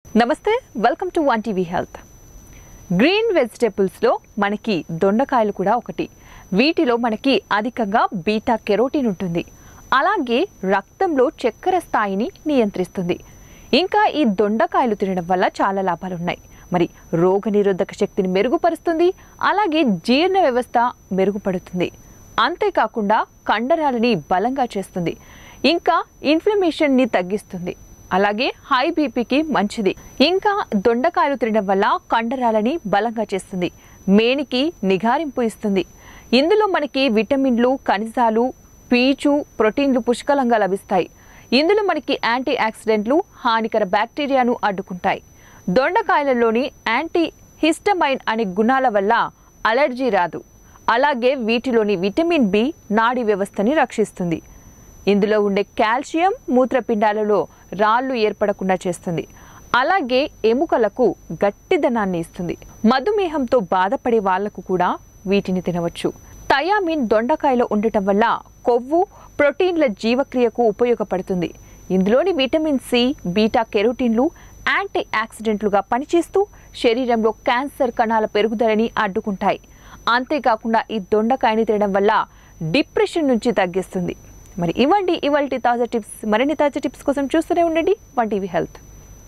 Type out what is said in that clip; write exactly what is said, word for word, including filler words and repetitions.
నమస్తే welcome to one TV health. Green vegetables లో మనకి దొండకాయలు కూడా ఒకటి. వీటిలో మనకి అధికంగా బీటా కెరోటిన్ ఉంటుంది. అలాగే రక్తంలో చక్కెర స్థాయిని నియంత్రిస్తుంది. ఇంకా ఈ దొండకాయలు తినడం వల్ల చాలా లాభాలు ఉన్నాయి. మరి రోగనిరోధక శక్తిని మెరుగుపరుస్తుంది, అలాగే జీర్ణ వ్యవస్థ మెరుగుపడుతుంది. అంతేకాకుండా కండరాలని బలంగా చేస్తుంది, ఇంకా ఇన్ఫ్లమేషన్ని తగ్గిస్తుంది. అలాగే హై బీపీకి మంచిది. ఇంకా దొండకాయలు తినడం వల్ల కండరాలని బలంగా చేస్తుంది, మేనికి నిగారింపు ఇస్తుంది. ఇందులో మనకి విటమిన్లు, ఖనిజాలు, పీచు, ప్రోటీన్లు పుష్కలంగా లభిస్తాయి. ఇందులో మనకి యాంటీ ఆక్సిడెంట్లు హానికర బ్యాక్టీరియాను అడ్డుకుంటాయి. దొండకాయలలోని యాంటీ హిస్టమైన్ అనే గుణాల వల్ల అలర్జీ రాదు. అలాగే వీటిలోని విటమిన్ బి నాడీ వ్యవస్థని రక్షిస్తుంది. ఇందులో ఉండే కాల్షియం మూత్రపిండాలలో రాళ్ళు ఏర్పడకుండా చేస్తుంది. అలాగే ఎముకలకు గట్టిదనాన్ని ఇస్తుంది. మధుమేహంతో బాధపడే వాళ్లకు కూడా వీటిని తినవచ్చు. థయామిన్ దొండకాయలో ఉండటం వల్ల కొవ్వు, ప్రోటీన్ల జీవక్రియకు ఉపయోగపడుతుంది. ఇందులోని విటమిన్ సి, బీటా కెరోటిన్లు యాంటీ ఆక్సిడెంట్లుగా పనిచేస్తూ శరీరంలో క్యాన్సర్ కణాల పెరుగుదలని అడ్డుకుంటాయి. అంతేకాకుండా ఈ దొండకాయని తినడం వల్ల డిప్రెషన్ నుంచి తగ్గిస్తుంది. మరి ఇవ్వండి ఇవాల్టి తాజా టిప్స్. మరిన్ని తాజా టిప్స్ కోసం చూస్తూనే ఉండండి వన్ టీవీ హెల్త్.